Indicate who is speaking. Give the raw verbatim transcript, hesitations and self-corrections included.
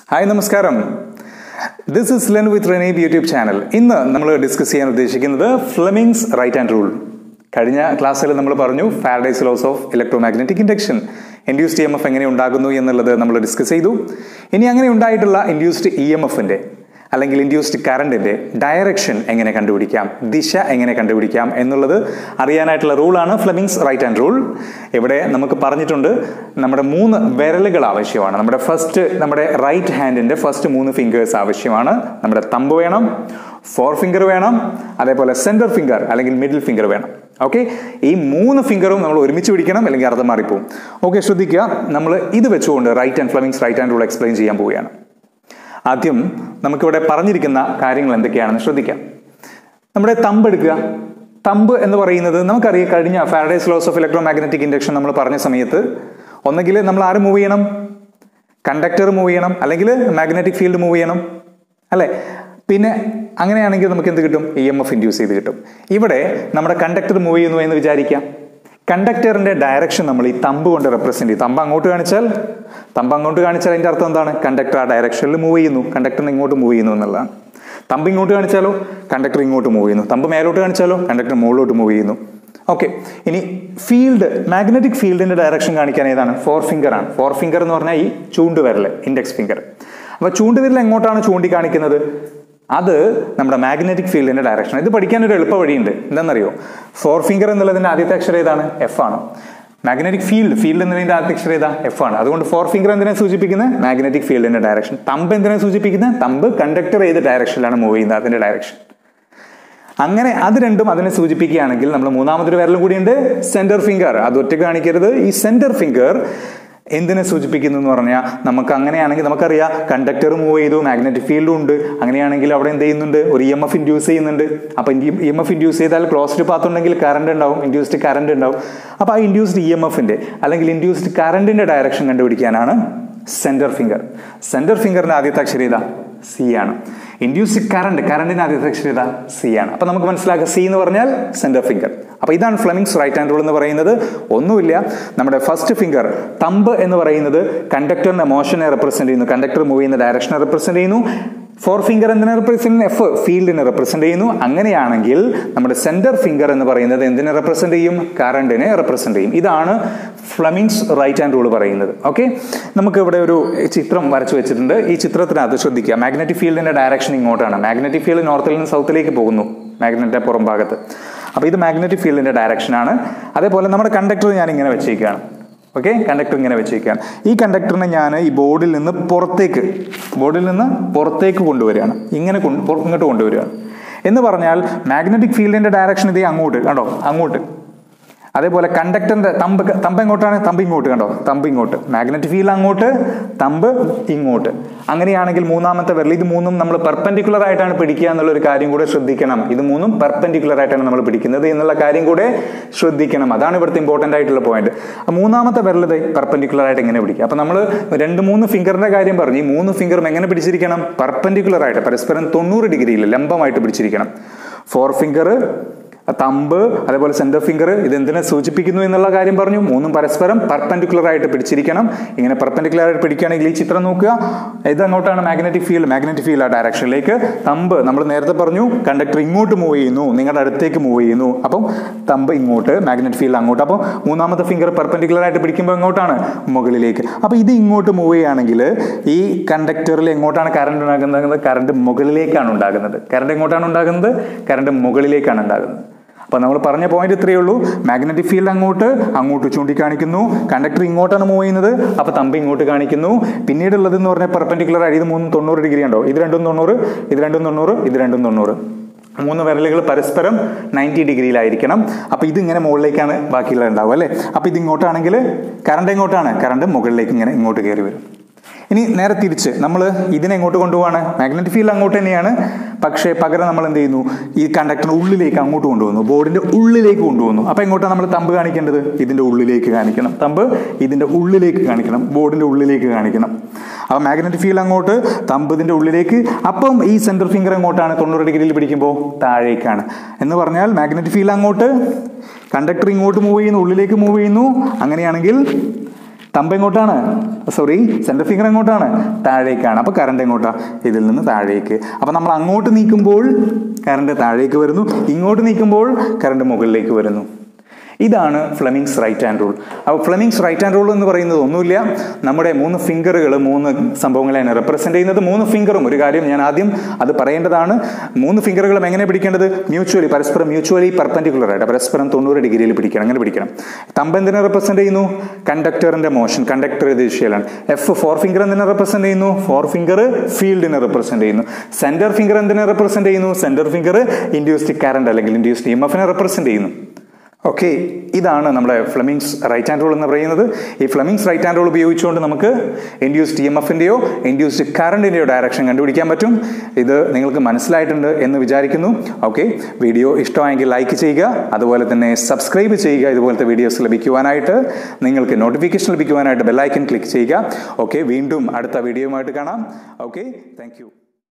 Speaker 1: Hi, Namaskaram. This is Learn with Renee YouTube channel. ഇന്ന് നമ്മൾ discuss ചെയ്യാൻ ഉദ്ദേശിക്കുന്നത് ഫ്ലെമിങ്സ് റൈറ്റ് ഹാൻഡ് റൂൾ. കഴിഞ്ഞ ക്ലാസ്സിൽ നമ്മൾ പറഞ്ഞു Faraday's laws of electromagnetic induction, induced E M F എങ്ങനെ ഉണ്ടാകുന്നു എന്നുള്ളത് നമ്മൾ ഡിസ്കസ് ചെയ്തു. ഇനി അങ്ങനെ ഉണ്ടായിട്ടുള്ള ഇൻഡ്യൂസ്ഡ് ഇ എം എഫിന്റെ അല്ലെങ്കിൽ ഇൻഡ്യൂസ്ഡ് കറണ്ടിന്റെ ഡയറക്ഷൻ എങ്ങനെ കണ്ടുപിടിക്കാം, ദിശ എങ്ങനെ കണ്ടുപിടിക്കാം എന്നുള്ളത് അറിയാനായിട്ടുള്ള റൂളാണ് ഫ്ലെമിങ്സ് റൈറ്റ് ഹാൻഡ് റൂൾ. ഇവിടെ നമുക്ക് പറഞ്ഞിട്ടുണ്ട് നമ്മുടെ മൂന്ന് വിരലുകൾ ആവശ്യമാണ്. നമ്മുടെ ഫസ്റ്റ് നമ്മുടെ റൈറ്റ് ഹാൻഡിന്റെ ഫസ്റ്റ് മൂന്ന് ഫിംഗേഴ്സ് ആവശ്യമാണ്. നമ്മുടെ തമ്പ് വേണം, ഫോർ ഫിംഗർ വേണം, അതേപോലെ സെന്റർ ഫിംഗർ അല്ലെങ്കിൽ മിഡിൽ ഫിംഗർ വേണം. ഓക്കെ, ഈ മൂന്ന് ഫിംഗറും നമ്മൾ ഒരുമിച്ച് പിടിക്കണം, അല്ലെങ്കിൽ അർത്ഥം മാറിപ്പോവും. ഓക്കെ, ശ്രദ്ധിക്കുക. നമ്മൾ ഇത് വെച്ചുകൊണ്ട് right hand Fleming's right hand rule explain ചെയ്യാൻ പോവുകയാണ്. ആദ്യം നമുക്കിവിടെ പറഞ്ഞിരിക്കുന്ന കാര്യങ്ങൾ എന്തൊക്കെയാണെന്ന് ശ്രദ്ധിക്കാം. നമ്മുടെ തമ്പ് എടുക്കുക. തമ്പ് എന്ന് പറയുന്നത് നമുക്കറിയാം, കഴിഞ്ഞ Faraday's laws of electromagnetic induction നമ്മൾ പറഞ്ഞ സമയത്ത് ഒന്നെങ്കിൽ നമ്മൾ ആര് മൂവ് ചെയ്യണം, കണ്ടക്ടർ മൂവ് ചെയ്യണം, അല്ലെങ്കിൽ മാഗ്നറ്റിക് ഫീൽഡ് മൂവ് ചെയ്യണം, അല്ലേ? പിന്നെ അങ്ങനെയാണെങ്കിൽ നമുക്ക് എന്ത് കിട്ടും? ഇ എം എഫ് ഇൻഡ്യൂസ് ചെയ്ത് കിട്ടും. ഇവിടെ നമ്മുടെ കണ്ടക്ടർ മൂവ് ചെയ്യുന്നു എന്ന് വിചാരിക്കാം. കണ്ടക്ടറിന്റെ ഡയറക്ഷൻ നമ്മൾ ഈ തമ്പ് കൊണ്ട് റെപ്രസെന്റ് ചെയ്യും. തമ്പ് അങ്ങോട്ട് കാണിച്ചാൽ തമ്പ് അങ്ങോട്ട് കാണിച്ചാൽ അതിന്റെ അർത്ഥം എന്താണ്? കണ്ടക്ടർ ആ ഡയറക്ഷനിൽ മൂവ് ചെയ്യുന്നു, കണ്ടക്ടറിന് ഇങ്ങോട്ട് മൂവ് ചെയ്യുന്നു എന്നുള്ളതാണ്. തമ്പ് ഇങ്ങോട്ട് കാണിച്ചാലോ കണ്ടക്ടർ ഇങ്ങോട്ട് മൂവ് ചെയ്യുന്നു, തമ്പ് മേലോട്ട് കാണിച്ചാലോ കണ്ടക്ടർ മുകളിലോട്ട് മൂവ് ചെയ്യുന്നു. ഓക്കെ, ഇനി ഫീൽഡ്, മാഗ്നറ്റിക് ഫീൽഡിന്റെ ഡയറക്ഷൻ കാണിക്കാൻ ഏതാണ്? ഫോർ ഫിംഗർ ആണ്. ഫോർ ഫിംഗർ എന്ന് പറഞ്ഞാൽ ഈ ചൂണ്ടുവിരൽ, ഇൻഡെക്സ് ഫിംഗർ. അപ്പൊ ചൂണ്ടുവിരൽ എങ്ങോട്ടാണ് ചൂണ്ടി കാണിക്കുന്നത്? അത് നമ്മുടെ മാഗ്നറ്റിക് ഫീൽഡിന്റെ ഡയറക്ഷൻ. ഇത് പഠിക്കാൻ ഒരു എളുപ്പ വഴിയുണ്ട്. എന്താണെന്നറിയോ? ഫോർ ഫിംഗർ എന്നുള്ളതിന്റെ ആദ്യത്തെ അക്ഷരം ഏതാണ്? എഫ് ആണ്. മാഗ്നറ്റിക് ഫീൽഡ് ഫീൽഡ് എന്നതിന്റെ ആദ്യത്തെ അക്ഷരം ഏതാ? എഫ് ആണ്. അതുകൊണ്ട് ഫോർ ഫിംഗർ എന്തിനെ സൂചിപ്പിക്കുന്നത്? മാഗ്നറ്റിക് ഫീൽഡിന്റെ ഡയറക്ഷൻ. തമ്പ് എന്തിനെ സൂചിപ്പിക്കുന്നത്? തമ്പ് കണ്ടക്ടർ ഏത് ഡയറക്ഷനിലാണ് മൂവ് ചെയ്യുന്നത്, അതിന്റെ ഡയറക്ഷൻ. അങ്ങനെ അത് രണ്ടും അതിനെ സൂചിപ്പിക്കുകയാണെങ്കിൽ നമ്മൾ മൂന്നാമതൊരു വിരലും കൂടിയുണ്ട്, സെന്റർ ഫിംഗർ. അത് ഒറ്റ കാണിക്കരുത്. ഈ സെന്റർ ഫിംഗർ എന്തിനെ സൂചിപ്പിക്കുന്നു എന്ന് പറഞ്ഞാൽ, നമുക്ക് അങ്ങനെയാണെങ്കിൽ നമുക്കറിയാം കണ്ടക്ടർ മൂവ് ചെയ്തു, മാഗ്നറ്റിക് ഫീൽഡും ഉണ്ട്. അങ്ങനെയാണെങ്കിൽ അവിടെ എന്ത് ചെയ്യുന്നുണ്ട്? ഒരു ഇ എം എഫ് ഇൻഡ്യൂസ് ചെയ്യുന്നുണ്ട്. അപ്പൊ ഇ എം എഫ് ഇൻഡ്യൂസ് ചെയ്താൽ ക്ലോസ്ഡ് പാത്ത് ഉണ്ടെങ്കിൽ കറണ്ട് ഉണ്ടാവും, ഇൻഡ്യൂസ്ഡ് കറണ്ട് ഉണ്ടാവും. അപ്പൊ ആ ഇൻഡ്യൂസ്ഡ് ഇ എം എഫിന്റെ അല്ലെങ്കിൽ ഇൻഡ്യൂസ്ഡ് കറണ്ടിന്റെ ഡയറക്ഷൻ കണ്ടുപിടിക്കാനാണ് സെന്റർ ഫിംഗർ. സെന്റർ ഫിംഗറിന്റെ ആദ്യത്തെ അക്ഷരം ഇതാ സി ആണ്. ഇൻഡ്യൂസ്ഡ് കറണ്ട്, കറണ്ടിന്റെ ആദ്യത്തെ അക്ഷരം ഇതാ സി ആണ്. അപ്പൊ നമുക്ക് മനസ്സിലാക്കുക, സി എന്ന് പറഞ്ഞാൽ സെന്റർ ഫിംഗർ. അപ്പൊ ഇതാണ് ഫ്ലെമിങ്സ് റൈറ്റ് ഹാൻഡ് റൂൾ എന്ന് പറയുന്നത്. ഒന്നുമില്ല, നമ്മുടെ ഫസ്റ്റ് ഫിംഗർ തമ്പ് എന്ന് പറയുന്നത് കണ്ടക്ടറിന്റെ മോഷനെ റെപ്രസെന്റ് ചെയ്യുന്നു, കണ്ടക്ടർ മൂവ് ചെയ്യുന്ന ഡയറക്ഷനെ റെപ്രസെന്റ് ചെയ്യുന്നു. ഫോർ ഫിംഗർ എന്തിനെ റെപ്രസെന്റ് ചെയ്യുന്നു? എഫ്, ഫീൽഡിനെ റെപ്രസെന്റ് ചെയ്യുന്നു. അങ്ങനെയാണെങ്കിൽ നമ്മുടെ സെന്റർ ഫിംഗർ എന്ന് പറയുന്നത് എന്തിനെ റെപ്രസെന്റ് ചെയ്യും? കറണ്ടിനെ റെപ്രസെന്റ് ചെയ്യും. ഇതാണ് ഫ്ലെമിങ്സ് റൈറ്റ് ഹാൻഡ് റൂൾ പറയുന്നത്. ഓക്കെ, നമുക്ക് ഇവിടെ ഒരു ചിത്രം വരച്ചു വെച്ചിട്ടുണ്ട്. ഈ ചിത്രത്തിനകത്ത് ശ്രദ്ധിക്കുക, മാഗ്നറ്റിക് ഫീൽഡിന്റെ ഡയറക്ഷൻ ഇങ്ങോട്ടാണ്. മാഗ്നറ്റിക് ഫീൽഡ് നോർത്തിൽ നിന്ന് സൗത്തിലേക്ക് പോകുന്നു, മാഗ്നറ്റിന്റെ പുറം ഭാഗത്ത്. അപ്പൊ ഇത് മാഗ്നറ്റിക് ഫീൽഡിന്റെ ഡയറക്ഷൻ ആണ്. അതേപോലെ നമ്മുടെ കണ്ടക്ടർ ഞാൻ ഇങ്ങനെ വെച്ചേക്കുകയാണ്. ഓക്കെ, കണ്ടക്ടർ ഇങ്ങനെ വെച്ചേക്കുകയാണ്. ഈ കണ്ടക്ടറിനെ ഞാൻ ഈ ബോർഡിൽ നിന്ന് പുറത്തേക്ക് ബോർഡിൽ നിന്ന് പുറത്തേക്ക് കൊണ്ടുവരികയാണ്. ഇങ്ങനെ ഇങ്ങോട്ട് കൊണ്ടുവരികയാണ് എന്ന് പറഞ്ഞാൽ മാഗ്നറ്റിക് ഫീൽഡിന്റെ ഡയറക്ഷൻ ഇതേ അങ്ങോട്ട്, കണ്ടോ, അങ്ങോട്ട്. അതേപോലെ കണ്ടക്ടറിന്റെ തമ്പ് തമ്പ് എങ്ങോട്ടാണ്? തമ്പ് ഇങ്ങോട്ട്, കണ്ടോ, തമ്പ് ഇങ്ങോട്ട്. മാഗ്നറ്റിക് ഫീൽഡ് അങ്ങോട്ട്, തമ്പ് ഇങ്ങോട്ട്. അങ്ങനെയാണെങ്കിൽ മൂന്നാമത്തെ വിരൽ, ഇത് മൂന്നും നമ്മൾ പെർപെൻഡിക്കുലർ ആയിട്ടാണ് പിടിക്കുക എന്നുള്ള ഒരു കാര്യം കൂടെ ശ്രദ്ധിക്കണം. ഇത് മൂന്നും പെർപെൻഡിക്കുലർ ആയിട്ടാണ് നമ്മൾ പിടിക്കുന്നത് എന്നുള്ള കാര്യം കൂടെ ശ്രദ്ധിക്കണം. അതാണ് ഇവിടുത്തെ ഇമ്പോർട്ടന്റ് ആയിട്ടുള്ള പോയിന്റ്. മൂന്നാമത്തെ വിരൽ പെർപെൻഡിക്കുലർ ആയിട്ട് എങ്ങനെ പിടിക്കുക? അപ്പൊ നമ്മൾ രണ്ട് മൂന്ന് ഫിംഗറിന്റെ കാര്യം പറഞ്ഞു. ഈ മൂന്ന് ഫിംഗറും എങ്ങനെ പിടിച്ചിരിക്കണം? പെർപെൻഡിക്കുലർ ആയിട്ട്, പരസ്പരം തൊണ്ണൂറ് ഡിഗ്രിയിൽ ലംബമായിട്ട് പിടിച്ചിരിക്കണം. ഫോർ ഫിംഗർ, തമ്പ്, അതേപോലെ സെന്റർ ഫിംഗർ, ഇത് എന്തിനെ സൂചിപ്പിക്കുന്നു എന്നുള്ള കാര്യം പറഞ്ഞു. മൂന്നും പരസ്പരം പെർപെൻഡിക്കുലർ ആയിട്ട് പിടിച്ചിരിക്കണം. ഇങ്ങനെ പെർപെൻഡിക്കുലർ ആയിട്ട് പിടിക്കുകയാണെങ്കിൽ ഈ ചിത്രം നോക്കുക, ഇത് അങ്ങോട്ടാണ് മാഗ്നറ്റിക് ഫീൽഡ്, മാഗ്നറ്റിക് ഫീൽഡ് ആ ഡയറക്ഷനിലേക്ക്. തമ്പ് നമ്മൾ നേരത്തെ പറഞ്ഞു കണ്ടക്ടർ ഇങ്ങോട്ട് മൂവ് ചെയ്യുന്നു, നിങ്ങളുടെ അടുത്തേക്ക് മൂവ് ചെയ്യുന്നു. അപ്പം തമ്പ് ഇങ്ങോട്ട്, മാഗ്നറ്റിക് ഫീൽഡ് അങ്ങോട്ട്. അപ്പോൾ മൂന്നാമത്തെ ഫിംഗർ പെർപെൻഡിക്കുലർ ആയിട്ട് പിടിക്കുമ്പോൾ എങ്ങോട്ടാണ്? മുകളിലേക്ക്. അപ്പൊ ഇത് ഇങ്ങോട്ട് മൂവ് ചെയ്യുകയാണെങ്കിൽ ഈ കണ്ടക്ടറിൽ എങ്ങോട്ടാണ് കറണ്ട് ഉണ്ടാകുന്നത്? കറണ്ട് മുകളിലേക്കാണ് ഉണ്ടാകുന്നത്. കറണ്ട് എങ്ങോട്ടാണ് ഉണ്ടാകുന്നത്? കറണ്ട് മുകളിലേക്കാണ് ഉണ്ടാകുന്നത്. അപ്പൊ നമ്മൾ പറഞ്ഞ പോയിന്റ് ഇത്രയേ ഉള്ളൂ. മാഗ്നറ്റിക് ഫീൽഡ് അങ്ങോട്ട് അങ്ങോട്ട് ചൂണ്ടിക്കാണിക്കുന്നു, കണ്ടക്ടർ ഇങ്ങോട്ടാണ് മൂവ് ചെയ്യുന്നത്, അപ്പൊ തമ്പ് ഇങ്ങോട്ട് കാണിക്കുന്നു. പിന്നീടുള്ളത് എന്ന് പറഞ്ഞാൽ പെർപെൻഡിക്കുലർ ആയി, ഇത് മൂന്നും തൊണ്ണൂറ് ഡിഗ്രി ഉണ്ടോ? ഇത് രണ്ടും തൊണ്ണൂറ്, ഇത് രണ്ടും തൊണ്ണൂറ്, ഇത് രണ്ടും തൊണ്ണൂറ്. മൂന്ന് വിരലുകൾ പരസ്പരം നയൻറ്റി ഡിഗ്രിയിലായിരിക്കണം. അപ്പൊ ഇത് ഇങ്ങനെ മുകളിലേക്കാണ് ബാക്കിയുള്ളത് ഉണ്ടാവും, അല്ലെ? അപ്പൊ ഇത് ഇങ്ങോട്ടാണെങ്കിൽ കറണ്ട് എങ്ങോട്ടാണ്? കറണ്ട് മുകളിലേക്ക് ഇങ്ങനെ ഇങ്ങോട്ട് കയറി വരും. ഇനി നേരെ തിരിച്ച് നമ്മൾ ഇതിനെ എങ്ങോട്ട് കൊണ്ടുപോവാണ്? മാഗ്നറ്റിക് ഫീൽഡ് അങ്ങോട്ട് തന്നെയാണ്, പക്ഷേ പകരം നമ്മൾ എന്ത് ചെയ്യുന്നു? ഈ കണ്ടക്ടറിന് ഉള്ളിലേക്ക് അങ്ങോട്ട് കൊണ്ടുപോകുന്നു, ബോർഡിന്റെ ഉള്ളിലേക്ക് കൊണ്ടുപോകുന്നു. അപ്പൊ എങ്ങോട്ടാണ് നമ്മൾ തമ്പ് കാണിക്കേണ്ടത്? ഇതിന്റെ ഉള്ളിലേക്ക് കാണിക്കണം. തമ്പ് ഇതിന്റെ ഉള്ളിലേക്ക് കാണിക്കണം, ബോർഡിന്റെ ഉള്ളിലേക്ക് കാണിക്കണം. അപ്പൊ മാഗ്നറ്റിക് ഫീൽഡ് അങ്ങോട്ട്, തമ്പ് ഇതിന്റെ ഉള്ളിലേക്ക്. അപ്പം ഈ സെന്റർ ഫിംഗർ എങ്ങോട്ടാണ്? തൊണ്ണൂറ് ഡിഗ്രിയിൽ പിടിക്കുമ്പോൾ താഴേക്കാണ്. എന്ന് പറഞ്ഞാൽ മാഗ്നറ്റിക് ഫീൽഡ് അങ്ങോട്ട്, കണ്ടക്ടർ ഇങ്ങോട്ട് മൂവ് ചെയ്യുന്നു, ഉള്ളിലേക്ക് മൂവ് ചെയ്യുന്നു. അങ്ങനെയാണെങ്കിൽ തമ്പ് എങ്ങോട്ടാണ്? സോറി, സെൻട്രൽ ഫിംഗർ എങ്ങോട്ടാണ്? താഴേക്കാണ്. അപ്പോൾ കറണ്ട് എങ്ങോട്ടാ? ഇതിൽ നിന്ന് താഴേക്ക്. അപ്പോൾ നമ്മൾ അങ്ങോട്ട് നീക്കുമ്പോൾ കറണ്ട് താഴേക്ക് വരുന്നു, ഇങ്ങോട്ട് നീക്കുമ്പോൾ കറണ്ട് മുകളിലേക്ക് വരുന്നു. ഇതാണ് ഫ്ലെമിങ്സ് റൈറ്റ് ഹാൻഡ് റൂൾ. അപ്പോൾ ഫ്ലെമിങ്സ് റൈറ്റ് ഹാൻഡ് റൂൾ എന്ന് പറയുന്നത് ഒന്നുമില്ല, നമ്മുടെ മൂന്ന് ഫിംഗറുകൾ മൂന്ന് സംഭവങ്ങളെയാണ് റെപ്രസെന്റ് ചെയ്യുന്നത്. മൂന്ന് ഫിംഗറും, ഒരു കാര്യം ഞാൻ ആദ്യം അത് പറയേണ്ടതാണ്, മൂന്ന് ഫിംഗറുകളും എങ്ങനെ പിടിക്കേണ്ടത്? മ്യൂച്വലി, പരസ്പരം മ്യൂച്വലി പെർപെൻഡിക്കുലർ ആയിട്ട്, പരസ്പരം തൊണ്ണൂറ് ഡിഗ്രിയിൽ പിടിക്കണം. അങ്ങനെ പിടിക്കണം. തമ്പ് എന്തിനെ റെപ്രസെന്റ് ചെയ്യുന്നു? കണ്ടക്ടറിന്റെ മോഷൻ, കണ്ടക്ടർ ദിശയിലാണ്. എഫ് ഫോർ ഫിംഗർ എന്തിനെ റെപ്രസെന്റ് ചെയ്യുന്നു? ഫോർ ഫിംഗർ ഫീൽഡിനെ റെപ്രസെന്റ് ചെയ്യുന്നു. സെന്റർ ഫിംഗർ എന്തിനെ റെപ്രസെന്റ് ചെയ്യുന്നു? സെന്റർ ഫിംഗർ ഇൻഡ്യൂസ്ഡ് കറന്റ് അല്ലെങ്കിൽ ഇൻഡ്യൂസ്ഡ് ഇ എം എഫിനെ റെപ്രസെന്റ് ചെയ്യുന്നു. ഓക്കെ, ഇതാണ് നമ്മുടെ ഫ്ലെമിങ്സ് റൈറ്റ് ഹാൻഡ് റൂൾ എന്ന് പറയുന്നത്. ഈ ഫ്ലെമിങ്സ് റൈറ്റ് ഹാൻഡ് റൂൾ ഉപയോഗിച്ചുകൊണ്ട് നമുക്ക് ഇൻഡ്യൂസ്ഡ് ഇ എം എഫിൻ്റെയോ ഇൻഡ്യൂസ്ഡ് കറണ്ടിൻ്റെയോ ഡയറക്ഷൻ കണ്ടുപിടിക്കാൻ പറ്റും. ഇത് നിങ്ങൾക്ക് മനസ്സിലായിട്ടുണ്ട് എന്ന് വിചാരിക്കുന്നു. ഓക്കെ, വീഡിയോ ഇഷ്ടമായെങ്കിൽ ലൈക്ക് ചെയ്യുക, അതുപോലെ തന്നെ സബ്സ്ക്രൈബ് ചെയ്യുക. ഇതുപോലത്തെ വീഡിയോസ് ലഭിക്കുവാനായിട്ട്, നിങ്ങൾക്ക് നോട്ടിഫിക്കേഷൻ ലഭിക്കുവാനായിട്ട് ബെല്ലൈക്കൻ ക്ലിക്ക് ചെയ്യുക. ഓക്കെ, വീണ്ടും അടുത്ത വീഡിയോയുമായിട്ട് കാണാം. Okay, thank U.